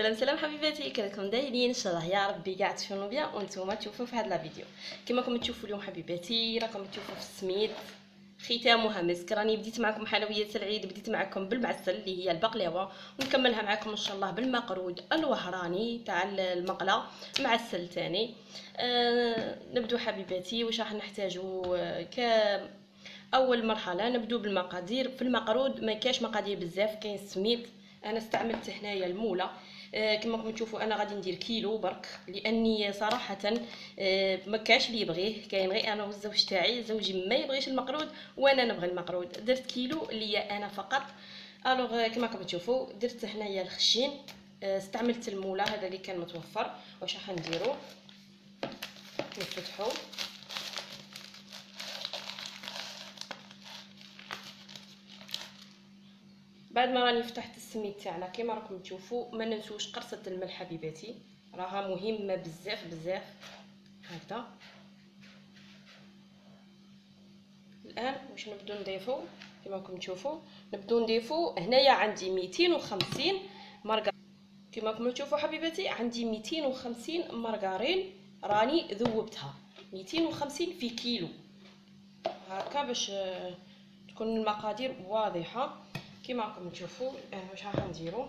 سلام حبيباتي، كيفكم دايرين؟ ان شاء الله يا ربي كاع تكونوا بيان وانتم تشوفوا في هذا الفيديو. كما راكم تشوفوا اليوم حبيباتي، راكم تشوفوا في السميد ختامها مسك. راني بديت معكم حلويات العيد، بديت معكم بالمعسل اللي هي البقلاوه، ونكملها معكم ان شاء الله بالمقرود الوهراني تاع المقله مع السل ثاني. نبدو حبيباتي. واش راح نحتاجوا؟ اول مرحله نبدو بالمقادير. في المقرود ما كاش مقادير بزاف، كاين السميد. انا استعملت هنايا الموله. كما راكم تشوفوا انا غادي ندير كيلو برك، لاني صراحه ما كاش اللي يبغيه، كاين غير انا والزوج تاعي. زوجي ما يبغيش المقرود وانا نبغي المقرود، درت كيلو اللي هي انا فقط. الوغ كما راكم تشوفوا درت هنايا الخشين. استعملت الموله هذا اللي كان متوفر. واش راح نديرو؟ نفتحو بعد ما راني فتحت السميد تاعنا. كما راكم تشوفوا ما ننسوش قرصه الملح حبيباتي، راها مهمه بزاف بزاف. هكذا الان واش نبدو نضيفو؟ كما راكم تشوفوا نبدو نضيفو. هنايا عندي 250 مرقه. كما راكم تشوفوا حبيباتي عندي 250 مرقارين راني ذوبتها. 250 في كيلو هكا باش تكون المقادير واضحه. كما راكم تشوفوا الان واش راح نديرو؟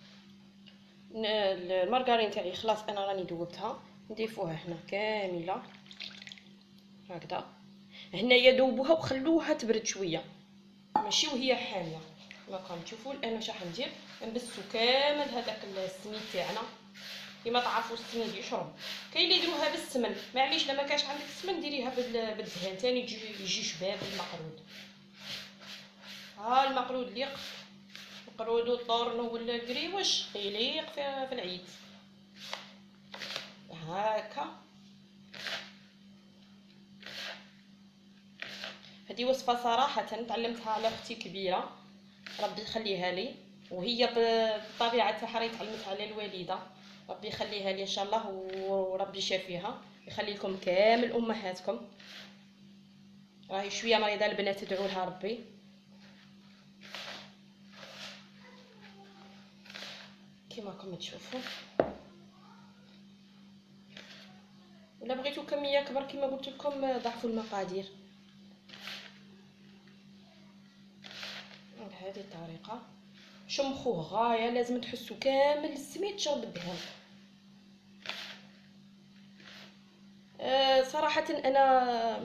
المارغرين تاعي خلاص انا راني ذوبتها، نضيفوها هنا كامله هكذا. هنايا ذوبوها وخلوها تبرد شويه، ماشي وهي حاميه. كما راكم تشوفوا الان واش راح ندير؟ نبسو كامل هذاك السميد تاعنا. كما تعرفوا السميد يشرب. كاين اللي يديروها بالسمن، معليش لما كاش عندك السمن ديريها بالدهان ثاني يجي شباب المقرود. ها المقرود ليق، المقرود والطورنو ولا القريوش يليق في العيد هكا. هذه وصفه صراحه تعلمتها على اختي كبيره، ربي يخليها لي، وهي بالطبيعه تاعها راهي تعلمتها على الوالده، ربي يخليها لي ان شاء الله وربي يشافيها، يخلي لكم كامل امهاتكم. راهي شويه مريضه البنات، تدعوا لها ربي. كما راكم تشوفوا ولا بغيتو كميه كبر كما قلت لكم ضعفوا المقادير بهذه الطريقه. شمخوه غايه، لازم تحسوا كامل السميد شرب الدهان. صراحه انا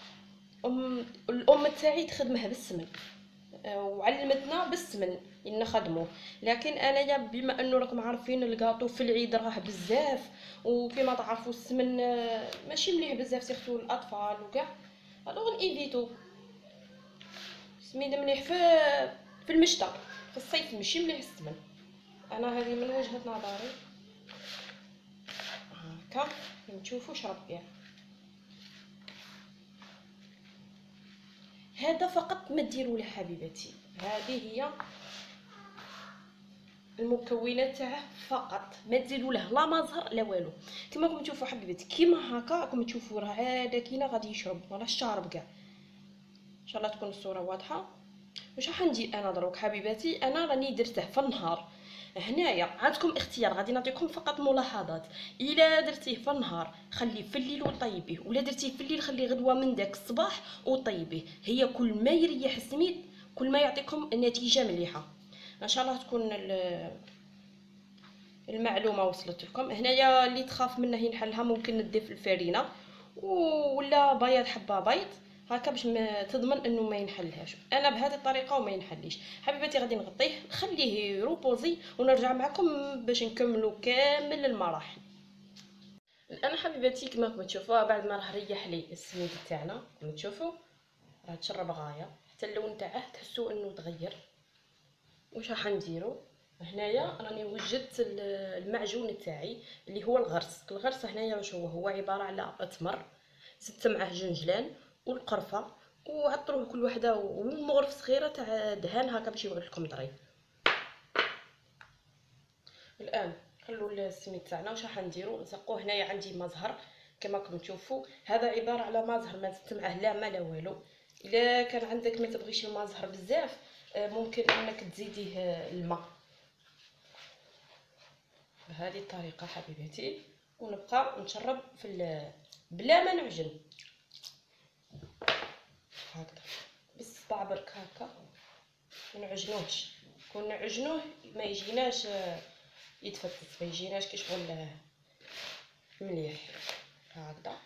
الام تاعي تخدمها بالسمن، وعلمتنا بالسمن ان نخدموه. لكن انايا بما انه راكم عارفين الكاطو في العيد راه بزاف، وكما تعرفوا السمن ماشي مليح بزاف سيرتو الاطفال وكاع. الوغ ايفيتو السميد مليح في المشتى، في الصيف ماشي مليح السمن. انا هذه من وجهة نظري هكا. نشوفوا شرب بيه. هذا فقط ما ديروا له حبيباتي، هذه هي المكونات تاعه فقط، ما تزيدوا له لا مزهر لا والو. كما راكم تشوفوا حبيباتي كيما هكا راكم تشوفوا راه هذا كينا غادي يشرب ولا الشارب كاع. ان شاء الله تكون الصوره واضحه. واش راح ندير انا دروك حبيباتي؟ انا راني درته في النهار. هنايا عندكم اختيار، غادي نعطيكم فقط ملاحظات. الا درتيه في النهار خليه في الليل وطيبيه، ولا درتيه في الليل خليه غدوه من داك الصباح وطيبيه. هي كل ما يريح السميد كل ما يعطيكم نتيجه مليحه. ان شاء الله تكون المعلومه وصلت لكم. هنايا اللي تخاف منه ينحلها ممكن نضيف الفرينه ولا بياض حبه بيض هكا باش تضمن انه ما ينحلهاش. انا بهذه الطريقه وما ينحليش حبيباتي. غادي نغطيه نخليه روبوزي ونرجع معكم باش نكملوا كامل المراحل. الان حبيباتي كما راكم تشوفوا بعد ما راه ريح لي السميد تاعنا، كما تشوفوا راه تشرب غايه، حتى اللون تاعه تحسوا انه تغير. واش راح نديرو؟ هنايا راني وجدت المعجون تاعي اللي هو الغرس هنايا واش هو عباره على تمر، زدت معاه جنجلان والقرفه، وعطروه كل وحده ومغرف صغيره تاع دهان هكا باش يولي لكم ظريف. الان خلوا السميد تاعنا. واش راح نديرو؟ نسقوه. هنايا عندي مزهر كما راكم تشوفوا، هذا عباره على مزهر ما زدت معاه لا ما لا والو. الا كان عندك ما تبغيش المزهر بزاف ممكن انك تزيديه الماء. بهذه الطريقه حبيباتي، ونبقى نشرب بلا ما نعجن هكذا بالصبع برك هكا، ما نعجنوهش. كون نعجنوه ما يجيناش يتفتت، ما يجيناش كي شغل مليح هكذا.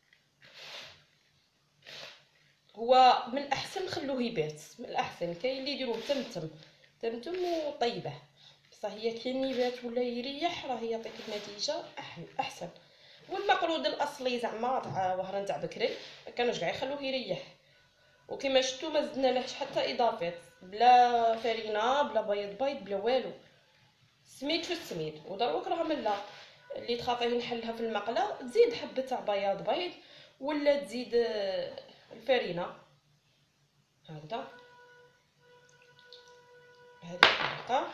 هو من الاحسن نخلوه يبات، من الاحسن. كاين اللي يديروه تمتم وطيبه، بصح هي كي يبات ولا يريح راه يعطيك النتيجه احسن. والمقرود الاصلي زعما تاع وهران تاع بكري ما كانوش كاع يخلوه يريح، وكما شفتوا ما زدنالهش حتى اضافات، بلا فرينه بلا بيض بلا والو، سميت في السميد. ودروك راه ملا اللي تخافيه نحلها في المقله تزيد حبه تاع بيض ولا تزيد الفرينه هكذا بهذه الطريقه.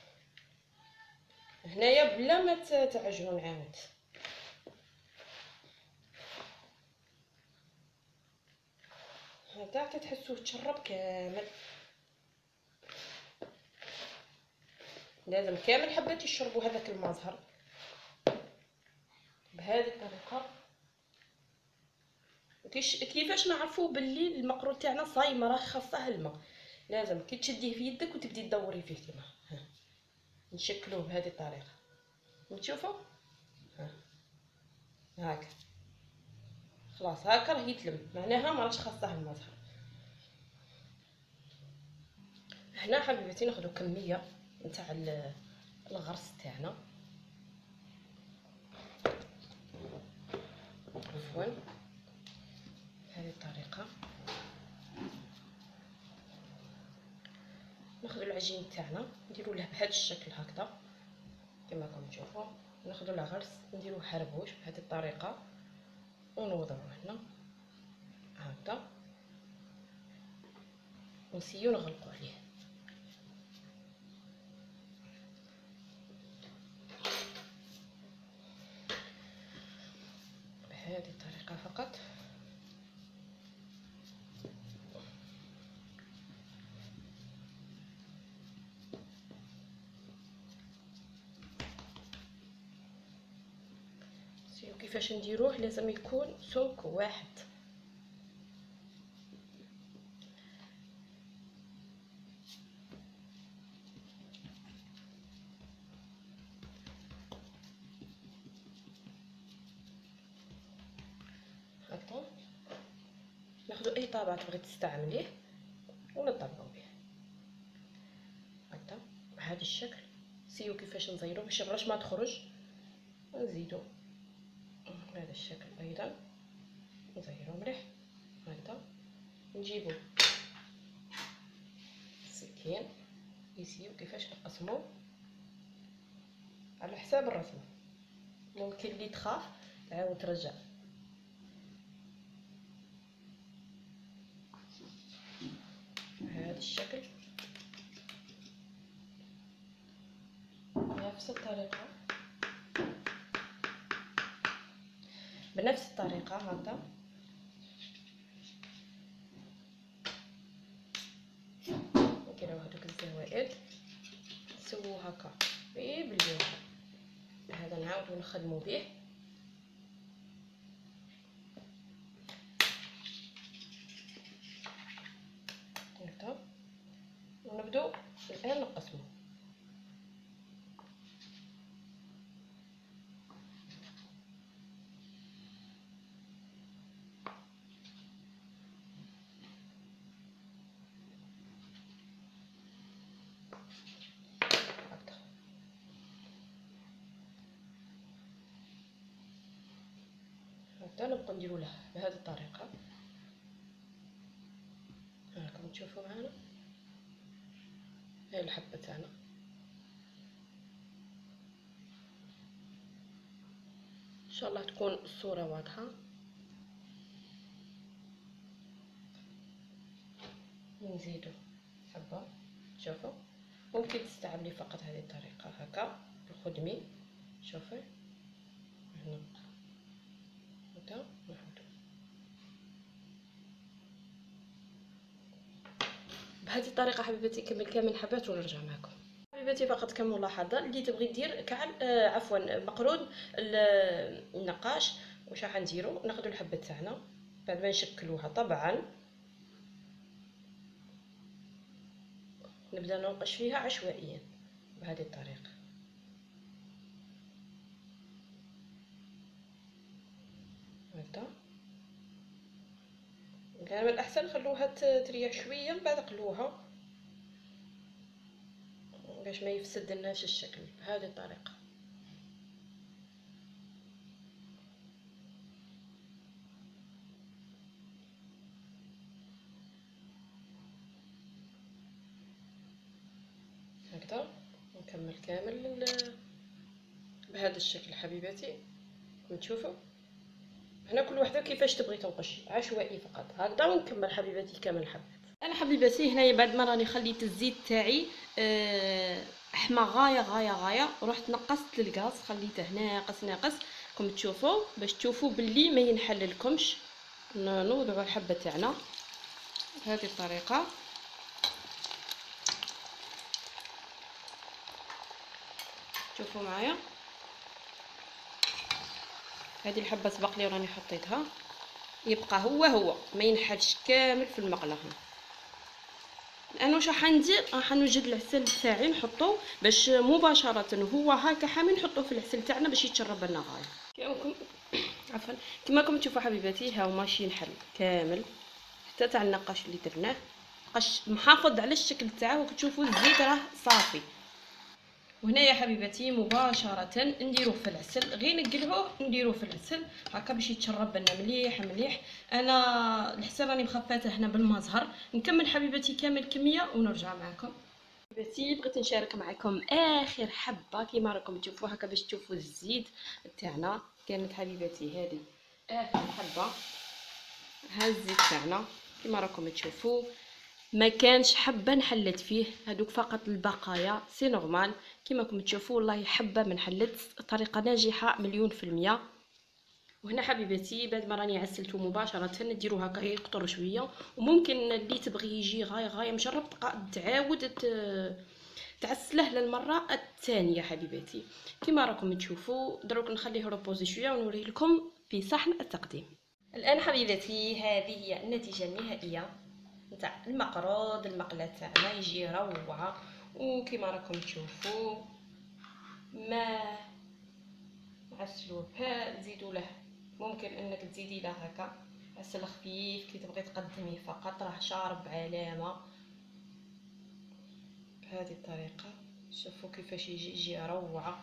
هنايا بلا ما تعجنوا نعاود هكذا حتى تحسوه تشرب كامل. لازم كامل حبات يشربوا هذاك المزهر بهذه الطريقه. كيفاش نعرفوا باللي المقرود تاعنا صايمه؟ راه خاصه الماء، لازم كي تشديه في يدك وتبدي تدوري فيه كيما نشكلوه بهذه الطريقه. نشوفوا هاك خلاص هاكا راه يتلم، معناها ما راهش خاصه المزهر. هنا حبيباتي ناخذ كميه نتاع الغرس تاعنا، عفوا بهذه الطريقه. ناخذ العجين تاعنا نديرو له بهذا الشكل هكذا كما راكم تشوفوا. ناخذ له غرس نديروه حربوش بهذه الطريقه ونوضعوه هنا هكذا ونسيو نغلقوا عليه بهذه الطريقه فقط. كيفاش نديروه؟ لازم يكون سمك واحد. هكا ناخذ اي طابع تبغي تستعمليه ونطبقوا به هكا بهذا الشكل. سيو كيفاش نزيروه باش الرش ما تخرج، نزيدو بهذا الشكل ايضا نزيرو مليح هكذا. نجيبو السكين يسيو كيفاش نقسمو على حساب الرسمه. ممكن اللي تخاف تعاود ترجع بهذا الشكل بنفس الطريقه هكذا. نديرو هذوك الزوائد نسوو هكا غير باللون هذا، نعاودو نخدمو به هكا ونبداو الان نقسمو. هكذا نبقى نديرو له بهذه الطريقه. راكم تشوفوا معنا هاي الحبه تاعنا ان شاء الله تكون الصوره واضحه. نزيدو حبه، شوفوا ممكن تستعملي فقط هذه الطريقه هكا الخدمي. شوفي هنا هكا نحطو بهذه الطريقه حبيبتي. كمل كامل حبات ونرجع معكم. حبيباتي فقط كملاحظه، اللي تبغي دير كعب عفوا مقرود النقاش، واش راح نديرو؟ ناخذ الحبه تاعنا بعد ما نشكلوها طبعا، نبدا ننقش فيها عشوائيا بهذه الطريقه. هكذا كان من الاحسن خلوها تريح شويه من بعد قلوها باش ما يفسد لناش الشكل بهذه الطريقه. هكذا نكمل كامل بهذا الشكل حبيباتي. نشوفوا هنا كل وحده كيفاش تبغي تنقش، عشوائي فقط هكذا. ونكمل حبيباتي كامل الحبات. انا حبيباتي هنايا بعد ما راني خليت الزيت تاعي احمى غايه ورحت نقصت الغاز، خليته ناقص كم تشوفوا باش تشوفوا باللي ما ينحللكمش. نوضعوا الحبه تاعنا بهذه الطريقه. شوفوا معايا هذه الحبه سبق لي وراني حطيتها، يبقى هو ما ينحلش كامل في المقله. انا واش راح ندير؟ راح نوجد العسل تاعي نحطو باش مباشره هو هكا حامي نحطوه في العسل تاعنا باش يتشرب لنا غايه. عفوا كما راكم تشوفوا حبيباتي ها هو ماشي ينحل كامل حتى تاع النقاش اللي درناه، نقاش محافظ على الشكل تاعه. وكتشوفوا الزيت راه صافي. وهنا يا حبيباتي مباشره نديروه في العسل، غير نقلعوه نديروه في العسل هكا باش يتشرب لنا مليح. انا العسل راني مخفاته هنا بالمزهر. نكمل حبيباتي كامل الكميه ونرجع معكم. حبيباتي بغيت نشارك معكم اخر حبه كيما راكم تشوفوا هكا باش تشوفوا الزيت تاعنا. كانت حبيباتي هذه اخر حبه. ها الزيت تاعنا كيما راكم تشوفوا ما كانش حبه نحلت فيه، هذوك فقط البقايا سي نورمال كيما راكم تشوفوا. والله حبه ما نحلت، طريقه ناجحه 100%. وهنا حبيباتي بعد ما راني عسلته مباشره نديرو هكا يقطر شويه. وممكن اللي تبغي يجي غايه مشرب تعاود تعسله للمره الثانيه حبيباتي كيما راكم تشوفوا. دروك نخليه روبوزي شويه ونوري لكم في صحن التقديم. الان حبيباتي هذه هي النتيجه النهائيه نتاع المقرود. المقله تاعنا يجي روعه، وكيما راكم تشوفوا ما عسلوه تزيدوا له، ممكن انك تزيدي له هكا عسل خفيف كي تبغي تقدميه فقط، راه شارب علامه بهذه الطريقه. شوفوا كيفاش يجي روعه.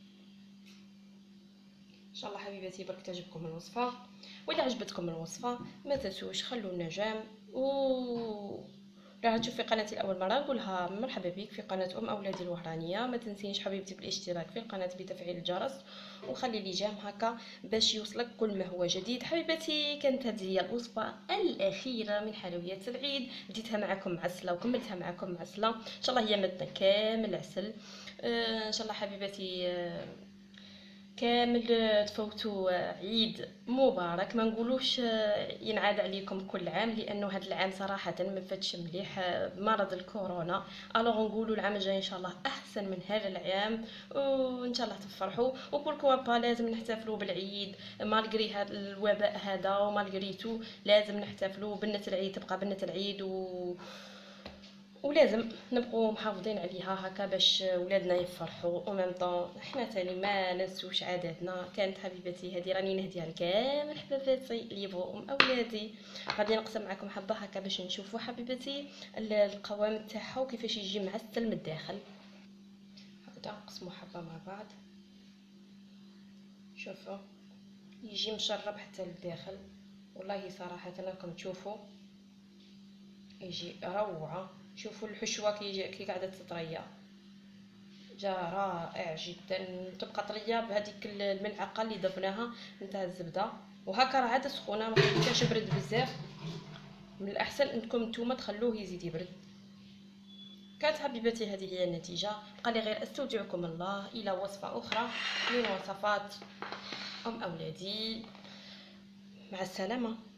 ان شاء الله حبيباتي برك تعجبكم الوصفه. واذا عجبتكم الوصفه ما تنسوش خلونا جيم، و راح تشوف في قناتي الاول مره نقولها مرحبا بك في قناه اولادي الوهرانيه. ما تنسينيش حبيبتي بالاشتراك في القناه بتفعيل الجرس، وخلي لي جيم هكا باش يوصلك كل ما هو جديد. حبيباتي كانت هذه هي الوصفه الاخيره من حلويات العيد، بديتها معكم معسله وكملتها معكم معسله. ان شاء الله هي مدنا كامل عسل. ان شاء الله حبيباتي كامل تفوتوا عيد مبارك. ما نقولوش ينعاد عليكم كل عام، لانه هذا العام صراحه ما فاتش مليح بمرض الكورونا. الوغ نقولوا العام الجاي ان شاء الله احسن من هذا العام، وان شاء الله تفرحوا. وبوركوا با لازم نحتفلوا بالعيد مالغري هذا الوباء هذا، ومالغريتو لازم نحتفلوا. بنة العيد تبقى بنة العيد، ولازم نبقوا محافظين عليها هكا باش ولادنا يفرحوا. ومن طون احنا تاني ما ننسوش عاداتنا. كانت حبيبتي هذه راني نهديها لكامل حباباتي اللي يبغوا اولادي. غادي نقسم معكم حبه هكا باش نشوفوا حبيبتي القوام تاعها وكيفاش يجي معسل من الداخل. هكذا نقسموا حبه مع بعض. شوفوا يجي مشرب حتى للداخل. والله صراحه راكم تشوفوا يجي روعه. شوفوا الحشوه كي قاعده تطريه، جا رائع جدا. تبقى طريه بهذيك الملعقه اللي ضفناها نتاع الزبده. وهكا راه عاد سخونه ما خليتهاش برد بزاف. من الاحسن انكم نتوما تخلوه يزيد يبرد. كانت حبيبتي هذه هي النتيجه. بقى لي غير استودعكم الله الى وصفه اخرى من وصفات اولادي. مع السلامه.